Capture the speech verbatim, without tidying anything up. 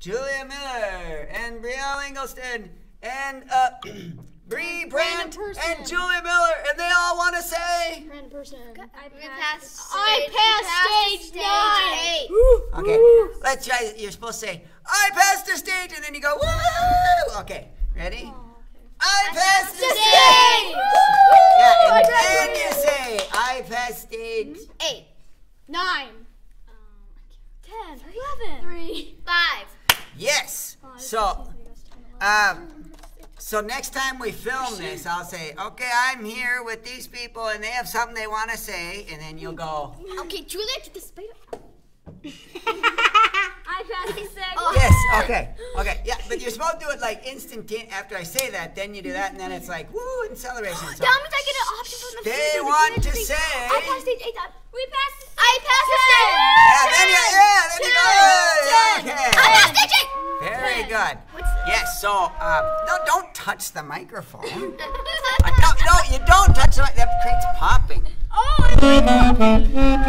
Julia Miller, and Brielle Engelstad, and uh, Bree Brandt, and Julia Miller, and they all want to say. Random person. I passed. I passed stage nine. Okay, let's try. You're supposed to say, "I passed the stage," and then you go, "Woo!" Okay, ready? I passed the stage. Yeah, and then you say, "I passed stage." Eight. Nine. Ten. Eleven. Three. Five. Yes. So, um, so next time we film this, I'll say, "Okay, I'm here with these people, and they have something they want to say," and then you'll go. Okay, Julia, get the spider. I passed the six. Oh. Yes. Okay. Okay. Yeah, but you're supposed to do it like instantaneous. After I say that, then you do that, and then it's like woo and celebration. So That means I get an option from the they freezer. want to Say, say. I passed stage eight. We passed. The I passed the stage. Yeah. Then you. Yeah. Then you go. Okay. I passed stage eight. Very good. Yes. So, uh, no, don't touch the microphone. uh, no, no, you don't touch the mic. That creates popping. Oh, I